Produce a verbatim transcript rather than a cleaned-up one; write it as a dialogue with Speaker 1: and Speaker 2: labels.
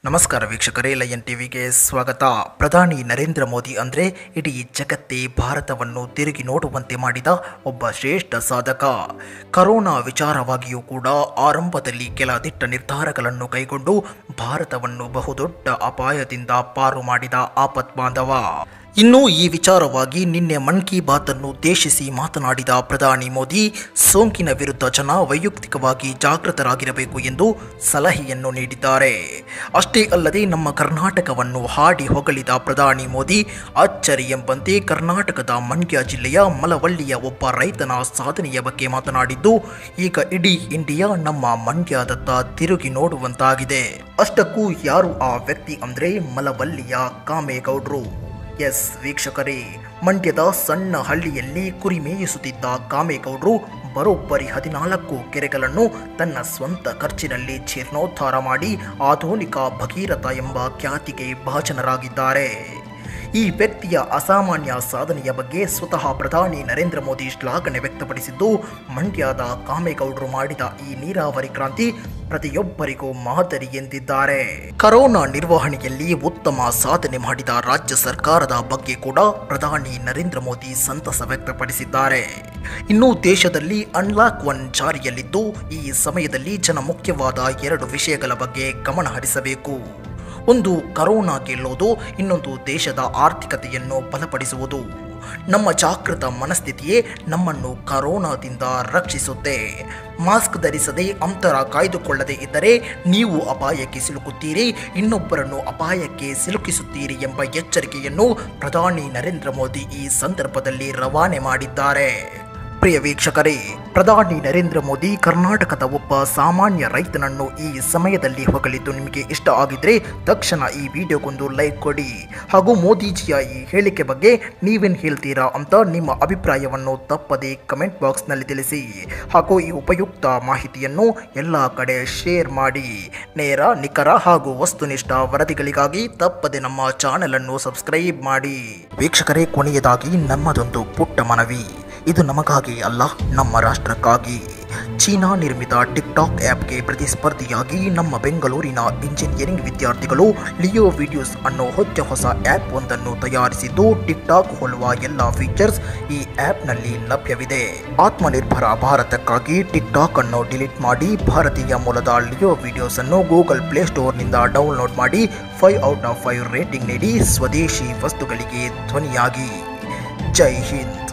Speaker 1: ನಮಸ್ಕಾರ ವೀಕ್ಷಕರೇ, ಲಯನ್ ಟಿವಿಗೆ ಸ್ವಾಗತ. ಪ್ರಧಾನಿ ನರೇಂದ್ರ ಮೋದಿ ಅಂದರೆ ಇಡೀ ಜಗತ್ತೇ ಭಾರತವನ್ನು ತಿರುಗಿ ನೋಡುವಂತೆ ಮಾಡಿದ ಒಬ್ಬ ಶ್ರೇಷ್ಠ ಸಾಧಕ. ಕರೋನಾ ವಿಚಾರವಾಗಿಯೂ ಕೂಡ ಆರಂಭದಲ್ಲಿ ಕೆಲ ದಿಟ್ಟ ನಿರ್ಧಾರಗಳನ್ನು ಕೈಗೊಂಡು ಭಾರತವನ್ನು ಬಹುದೊಡ್ಡ ಅಪಾಯದಿಂದ ಪಾರು ಮಾಡಿದ ಆಪತ್ ಬಾಂಧವ. ಇನ್ನು ಈ ವಿಚಾರವಾಗಿ ನಿನ್ನೆ ಮನ್ ಕಿ ಬಾತ್ ಅನ್ನು ಉದ್ದೇಶಿಸಿ ಮಾತನಾಡಿದ ಪ್ರಧಾನಿ ಮೋದಿ, ಸೋಂಕಿನ ವಿರುದ್ಧ ಜನ ವೈಯಕ್ತಿಕವಾಗಿ ಜಾಗೃತರಾಗಿರಬೇಕು ಎಂದು ಸಲಹೆಯನ್ನು ನೀಡಿದ್ದಾರೆ. ಅಷ್ಟೇ ಅಲ್ಲದೆ ನಮ್ಮ ಕರ್ನಾಟಕವನ್ನು ಹಾಡಿ ಹೊಗಳಿದ ಪ್ರಧಾನಿ ಮೋದಿ ಅಚ್ಚರಿ ಎಂಬಂತೆ ಕರ್ನಾಟಕದ ಮಂಡ್ಯ ಜಿಲ್ಲೆಯ ಮಲವಳ್ಳಿಯ ಒಬ್ಬ ರೈತನ ಸಾಧನೆಯ ಬಗ್ಗೆ ಮಾತನಾಡಿದ್ದು, ಈಗ ಇಡೀ ಇಂಡಿಯಾ ನಮ್ಮ ಮಂಡ್ಯದತ್ತ ತಿರುಗಿ ನೋಡುವಂತಾಗಿದೆ. ಅಷ್ಟಕ್ಕೂ ಯಾರು ಆ ವ್ಯಕ್ತಿ ಅಂದರೆ ಮಲವಳ್ಳಿಯ ಕಾಮೇಗೌಡರು. ಎಸ್ ವೀಕ್ಷಕರೇ, ಮಂಡ್ಯದ ಸಣ್ಣ ಹಳ್ಳಿಯಲ್ಲಿ ಕುರಿ ಮೇಯಿಸುತ್ತಿದ್ದ ಕಾಮೇಗೌಡರು ಬರೋಬ್ಬರಿ ಹದಿನಾಲ್ಕು ಕೆರೆಗಳನ್ನು ತನ್ನ ಸ್ವಂತ ಖರ್ಚಿನಲ್ಲಿ ಜೀರ್ಣೋದ್ಧಾರ ಮಾಡಿ ಆಧುನಿಕ ಭಗೀರಥ ಎಂಬ ಖ್ಯಾತಿಗೆ ಭಾಜನರಾಗಿದ್ದಾರೆ. ಈ ವ್ಯಕ್ತಿಯ ಅಸಾಮಾನ್ಯ ಸಾಧನೆಯ ಬಗ್ಗೆ ಸ್ವತಃ ಪ್ರಧಾನಿ ನರೇಂದ್ರ ಮೋದಿ ಶ್ಲಾಘನೆ ವ್ಯಕ್ತಪಡಿಸಿದ್ದು, ಮಂಡ್ಯದ ಕಾಮೇಗೌಡರು ಮಾಡಿದ ಈ ನೀರಾವರಿ ಕ್ರಾಂತಿ ಪ್ರತಿಯೊಬ್ಬರಿಗೂ ಮಾದರಿ ಎಂದಿದ್ದಾರೆ. ಕರೋನಾ ನಿರ್ವಹಣೆಯಲ್ಲಿ ಉತ್ತಮ ಸಾಧನೆ ಮಾಡಿದ ರಾಜ್ಯ ಸರ್ಕಾರದ ಬಗ್ಗೆ ಕೂಡ ಪ್ರಧಾನಿ ನರೇಂದ್ರ ಮೋದಿ ಸಂತಸ ವ್ಯಕ್ತಪಡಿಸಿದ್ದಾರೆ. ಇನ್ನು ದೇಶದಲ್ಲಿ ಅನ್ಲಾಕ್ ಒನ್ ಜಾರಿಯಲ್ಲಿದ್ದು, ಈ ಸಮಯದಲ್ಲಿ ಜನ ಮುಖ್ಯವಾದ ಎರಡು ವಿಷಯಗಳ ಬಗ್ಗೆ ಗಮನ ಹರಿಸಬೇಕು. ಒಂದು ಕರೋನಾ ಗೆಲ್ಲೋದು, ಇನ್ನೊಂದು ದೇಶದ ಆರ್ಥಿಕತೆಯನ್ನು ಬಲಪಡಿಸುವುದು. ನಮ್ಮ ಜಾಗೃತ ಮನಸ್ಥಿತಿಯೇ ನಮ್ಮನ್ನು ಕರೋನಾದಿಂದ ರಕ್ಷಿಸುತ್ತೆ. ಮಾಸ್ಕ್ ಧರಿಸದೆ, ಅಂತರ ಕಾಯ್ದುಕೊಳ್ಳದೆ ಇದ್ದರೆ ನೀವು ಅಪಾಯಕ್ಕೆ ಸಿಲುಕುತ್ತೀರಿ, ಇನ್ನೊಬ್ಬರನ್ನು ಅಪಾಯಕ್ಕೆ ಸಿಲುಕಿಸುತ್ತೀರಿ ಎಂಬ ಎಚ್ಚರಿಕೆಯನ್ನು ಪ್ರಧಾನಿ ನರೇಂದ್ರ ಮೋದಿ ಈ ಸಂದರ್ಭದಲ್ಲಿ ರವಾನೆ ಮಾಡಿದ್ದಾರೆ. ಪ್ರಿಯ ವೀಕ್ಷಕರೇ, ಪ್ರಧಾನಿ ನರೇಂದ್ರ ಮೋದಿ ಕರ್ನಾಟಕದ ಒಬ್ಬ ಸಾಮಾನ್ಯ ರೈತನನ್ನು ಈ ಸಮಯದಲ್ಲಿ ಹೊಗಳಿದ್ದು ನಿಮಗೆ ಇಷ್ಟ ಆಗಿದ್ರೆ ತಕ್ಷಣ ಈ ವಿಡಿಯೋಗೊಂದು ಲೈಕ್ ಕೊಡಿ. ಹಾಗೂ ಮೋದಿಜಿಯ ಈ ಹೇಳಿಕೆ ಬಗ್ಗೆ ನೀವೇನು ಹೇಳ್ತೀರಾ ಅಂತ ನಿಮ್ಮ ಅಭಿಪ್ರಾಯವನ್ನು ತಪ್ಪದೆ ಕಮೆಂಟ್ ಬಾಕ್ಸ್ನಲ್ಲಿ ತಿಳಿಸಿ. ಹಾಗೂ ಈ ಉಪಯುಕ್ತ ಮಾಹಿತಿಯನ್ನು ಎಲ್ಲ ಕಡೆ ಶೇರ್ ಮಾಡಿ. ನೇರ, ನಿಖರ ಹಾಗೂ ವಸ್ತುನಿಷ್ಠ ವರದಿಗಳಿಗಾಗಿ ತಪ್ಪದೆ ನಮ್ಮ ಚಾನೆಲ್ ಅನ್ನು ಸಬ್ಸ್ಕ್ರೈಬ್ ಮಾಡಿ. ವೀಕ್ಷಕರೇ, ಕೊನೆಯದಾಗಿ ನಮ್ಮದೊಂದು ಪುಟ್ಟ ಮನವಿ. ಇದು ನಮಗಾಗಿ ಅಲ್ಲ, ನಮ್ಮ ರಾಷ್ಟ್ರಕ್ಕಾಗಿ. ಚೀನಾ ನಿರ್ಮಿತ ಟಿಕ್ಟಾಕ್ ಆ್ಯಪ್ಗೆ ಪ್ರತಿಸ್ಪರ್ಧಿಯಾಗಿ ನಮ್ಮ ಬೆಂಗಳೂರಿನ ಇಂಜಿನಿಯರಿಂಗ್ ವಿದ್ಯಾರ್ಥಿಗಳು ಲಿಯೋ ವಿಡಿಯೋಸ್ ಅನ್ನೋ ಹೊಚ್ಚ ಹೊಸ ಆ್ಯಪ್ ಒಂದನ್ನು ತಯಾರಿಸಿದ್ದು, ಟಿಕ್ಟಾಕ್ ಹೋಲುವ ಎಲ್ಲ ಫೀಚರ್ಸ್ ಈ ಆ್ಯಪ್ನಲ್ಲಿ ಲಭ್ಯವಿದೆ. ಆತ್ಮನಿರ್ಭರ ಭಾರತಕ್ಕಾಗಿ ಟಿಕ್ಟಾಕ್ ಅನ್ನು ಡಿಲೀಟ್ ಮಾಡಿ ಭಾರತೀಯ ಮೂಲದ ಲಿಯೋ ವಿಡಿಯೋಸ್ ಅನ್ನು ಗೂಗಲ್ ಪ್ಲೇಸ್ಟೋರ್ನಿಂದ ಡೌನ್ಲೋಡ್ ಮಾಡಿ five out of five rating ನೀಡಿ ಸ್ವದೇಶಿ ವಸ್ತುಗಳಿಗೆ ಧ್ವನಿಯಾಗಿ. ಜೈ ಹಿಂದ್.